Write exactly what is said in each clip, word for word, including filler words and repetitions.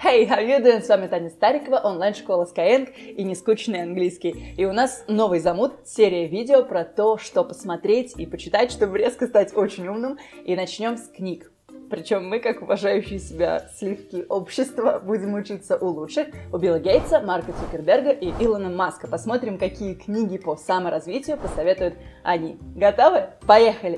Hey, how you doing? С вами Таня Старикова, онлайн-школа Skyeng и нескучный английский. И у нас новый замут, серия видео про то, что посмотреть и почитать, чтобы резко стать очень умным. И начнем с книг. Причем мы, как уважающие себя сливки общества, будем учиться у лучших, у Билла Гейтса, Марка Цукерберга и Илона Маска. Посмотрим, какие книги по саморазвитию посоветуют они. Готовы? Поехали!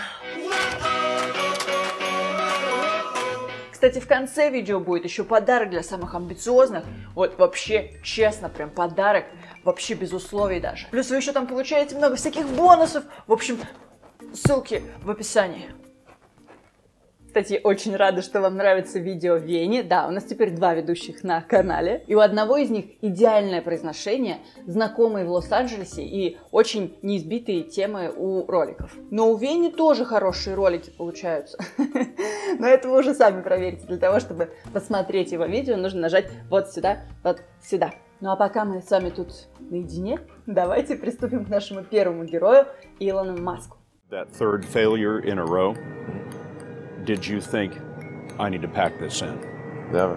Кстати, в конце видео будет еще подарок для самых амбициозных. Вот вообще, честно, прям подарок. Вообще без условий даже. Плюс вы еще там получаете много всяких бонусов. В общем, ссылки в описании. Кстати, очень рада, что вам нравится видео Вени. Да, у нас теперь два ведущих на канале. И у одного из них идеальное произношение, знакомые в Лос-Анджелесе и очень неизбитые темы у роликов. Но у Вени тоже хорошие ролики получаются. Но это вы уже сами проверите. Для того, чтобы посмотреть его видео, нужно нажать вот сюда, вот сюда. Ну а пока мы с вами тут наедине, давайте приступим к нашему первому герою, Илону Маску. That third failure in a row. Did you think, I need to pack this in? Never.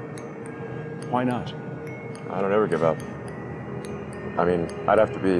Why not? I don't ever give up. I mean, I'd have to be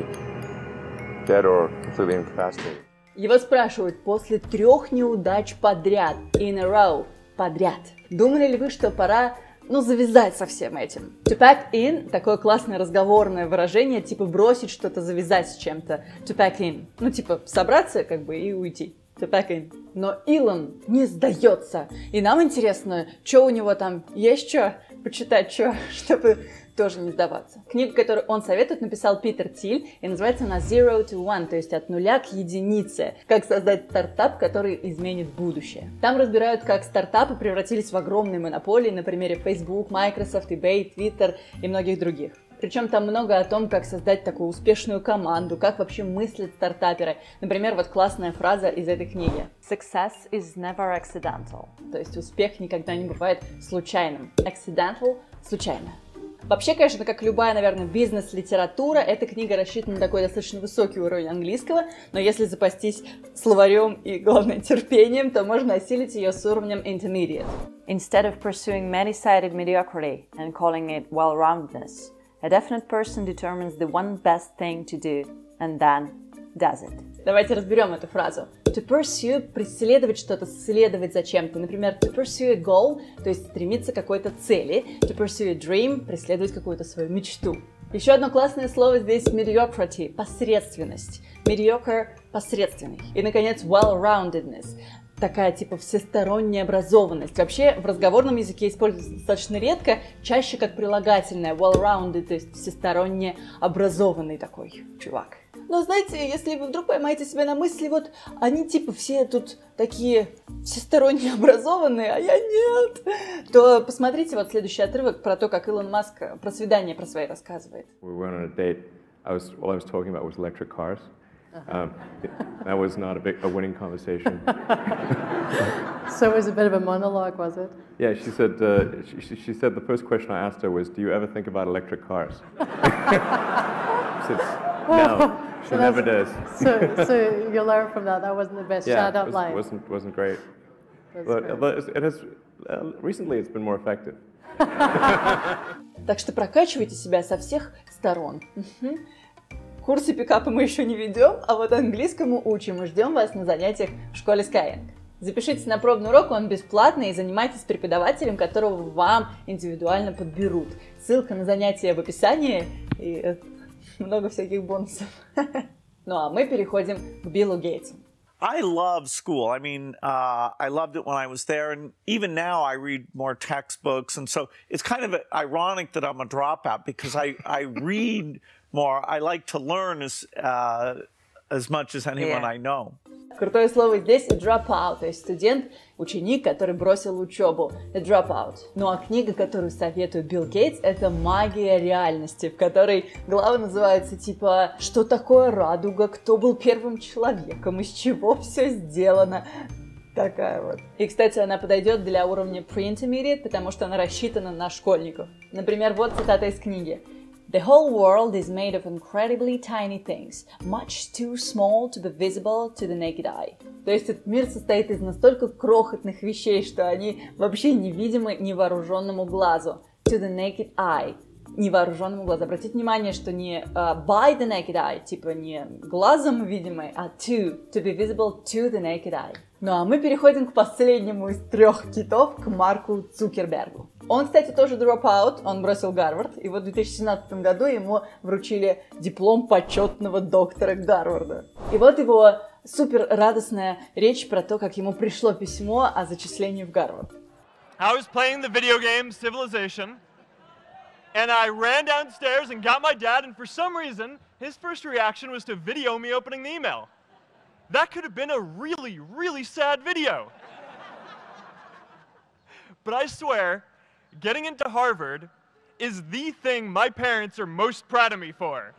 dead or completely incapacitated. Его спрашивают после трех неудач подряд, in a row, подряд. Думали ли вы, что пора, ну, завязать со всем этим? To pack in – такое классное разговорное выражение, типа бросить что-то, завязать с чем-то. To pack in. Ну, типа собраться, как бы, и уйти. To pack in. Но Илон не сдается. И нам интересно, что у него там есть, что почитать, что, чтобы тоже не сдаваться. Книгу, которую он советует, написал Питер Тиль, и называется она Zero to One, то есть от нуля к единице. Как создать стартап, который изменит будущее. Там разбирают, как стартапы превратились в огромные монополии на примере Facebook, Microsoft, eBay, Twitter и многих других. Причем там много о том, как создать такую успешную команду, как вообще мыслят стартаперы. Например, вот классная фраза из этой книги. Success is never accidental. То есть успех никогда не бывает случайным. Accidental – случайно. Вообще, конечно, как любая, наверное, бизнес-литература, эта книга рассчитана на такой достаточно высокий уровень английского, но если запастись словарем и, главное, терпением, то можно осилить ее с уровнем intermediate. Instead of pursuing many-sided mediocrity and calling it well-roundedness, a definite person determines the one best thing to do and then does it. Давайте разберем эту фразу. To pursue – преследовать что-то, следовать за чем-то. Например, to pursue a goal, то есть стремиться к какой-то цели. To pursue a dream – преследовать какую-то свою мечту. Еще одно классное слово здесь mediocrity – посредственность. Mediocre – посредственный. И, наконец, well-roundedness. Такая типа всесторонняя образованность. Вообще в разговорном языке используется достаточно редко, чаще как прилагательное well-rounded, то есть всесторонне образованный такой чувак. Но знаете, если вы вдруг поймаете себя на мысли, вот они типа все тут такие всесторонне образованные, а я нет, то посмотрите вот следующий отрывок про то, как Илон Маск про свидание про свои рассказывает. We went on a date. I was, all I was talking about was electric cars. Um, that was not a big a winning conversation. So it was a bit of a monologue, was it? Yeah, she said. Uh, she, she said the first question I asked her was, "Do you ever think about electric cars?" She said, "No, she So never that's- does." So, so you learn from that. That wasn't the best Yeah, shout it out was, line. wasn't wasn't great. That's But, great. but it's- it has uh, recently it's been more effective. Так что прокачивайте себя со всех сторон. Угу. Курсы пикапа мы еще не ведем, а вот английскому учим и ждем вас на занятиях в школе Skyeng. Запишитесь на пробный урок, он бесплатный, и занимайтесь с преподавателем, которого вам индивидуально подберут. Ссылка на занятия в описании и э, много всяких бонусов. Ну а мы переходим к Биллу Гейтсу. I love school. I mean, uh, I loved it when I was there, and even now I read more textbooks, and so it's kind of ironic that I'm a dropout because I, I read more. I like to learn as uh, as much as anyone Yeah. I know. Крутое слово здесь drop out, то есть студент, ученик, который бросил учебу. A dropout. Ну а книга, которую советует Билл Гейтс, это «Магия реальности», в которой глава называется типа «Что такое радуга? Кто был первым человеком? Из чего все сделано?» Такая вот. И, кстати, она подойдет для уровня pre-intermediate, потому что она рассчитана на школьников. Например, вот цитата из книги. The whole world is made of incredibly tiny things, much too small to be visible to the naked eye. То есть этот мир состоит из настолько крохотных вещей, что они вообще невидимы невооруженному глазу. To the naked eye. Невооруженному глазу. Обратите внимание, что не uh, by the naked eye, типа не глазом видимой, а to, to be visible to the naked eye. Ну а мы переходим к последнему из трех китов, к Марку Цукербергу. Он, кстати, тоже dropout, он бросил Гарвард, и вот в две тысячи семнадцатом году ему вручили диплом почетного доктора Гарварда. И вот его супер радостная речь про то, как ему пришло письмо о зачислении в Гарвард. I was playing the video game Civilization, and I ran downstairs and got my dad, and for some reason, his first reaction was to video me opening the email. That could have been a really, really sad video. But I swear, getting into Harvard is the thing my parents are most proud of me for.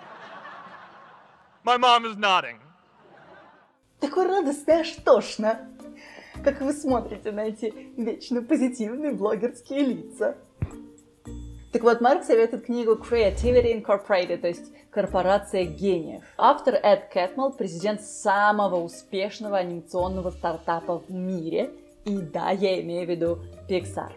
My mom is nodding. Такой радостный, аж тошно. Как вы смотрите на эти вечно позитивные блогерские лица. Так вот, Марк советует книгу Creativity Incorporated, то есть «Корпорация гениев». Автор Эд Кэтмелл, президент самого успешного анимационного стартапа в мире. И да, я имею в виду Pixar.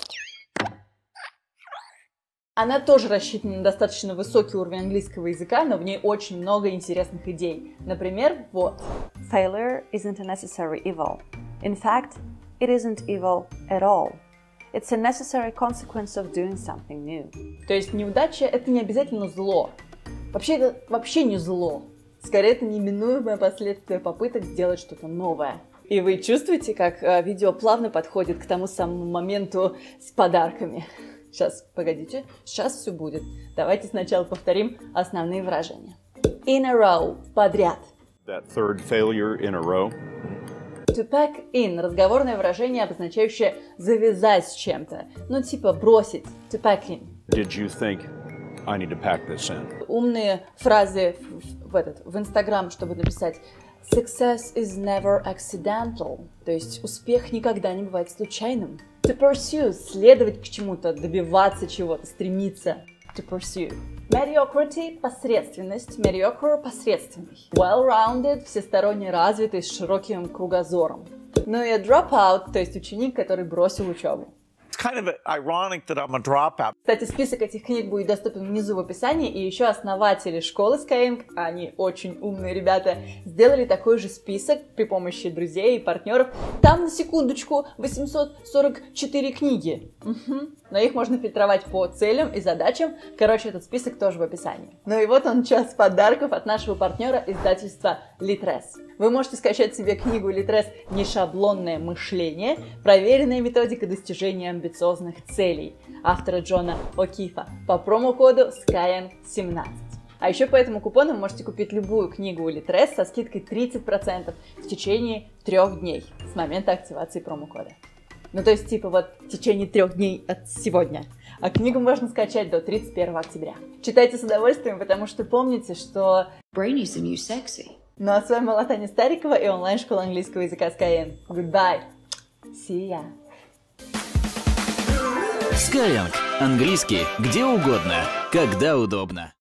Она тоже рассчитана на достаточно высокий уровень английского языка, но в ней очень много интересных идей. Например, вот. Failure isn't a necessary evil. In fact, it isn't evil at all. It's a necessary consequence of doing something new. То есть неудача — это не обязательно зло. Вообще это вообще не зло. Скорее, это неминуемое последствие попыток сделать что-то новое. И вы чувствуете, как э, видео плавно подходит к тому самому моменту с подарками. Сейчас, погодите, сейчас все будет. Давайте сначала повторим основные выражения. In a row — подряд. That third failure in a row. To pack in — разговорное выражение, обозначающее завязать с чем-то. Ну, типа бросить. To pack in. Did you think I need to pack this in? Умные фразы в, в, этот, в Instagram, чтобы написать Success is never accidental. То есть успех никогда не бывает случайным. To pursue — следовать к чему-то, добиваться чего-то, стремиться. To pursue. Mediocrity — посредственность, mediocre — посредственный. Well-rounded — всесторонне развитый, с широким кругозором. Ну и dropout, то есть ученик, который бросил учебу. It's kind of ironic that I'm a dropout. Кстати, список этих книг будет доступен внизу в описании, и еще основатели школы Skyeng, они очень умные ребята, сделали такой же список при помощи друзей и партнеров. Там, на секундочку, восемьсот сорок четыре книги. Угу. Но их можно фильтровать по целям и задачам. Короче, этот список тоже в описании. Ну и вот он, час подарков от нашего партнера издательства Litres. Вы можете скачать себе книгу Litres «Нешаблонное мышление. Проверенная методика достижения амбициозных целей» автора Джона О'Кифа по промокоду Skyeng семнадцать. А еще по этому купону вы можете купить любую книгу у Litres со скидкой тридцать процентов в течение трех дней с момента активации промокода. Ну, то есть, типа, вот в течение трех дней от сегодня. А книгу можно скачать до тридцать первого октября. Читайте с удовольствием, потому что помните, что... Brain is the new sexy. Ну, а с вами была Таня Старикова и онлайн-школа английского языка Skyeng. Goodbye. See ya. Skyeng. Английский где угодно, когда удобно.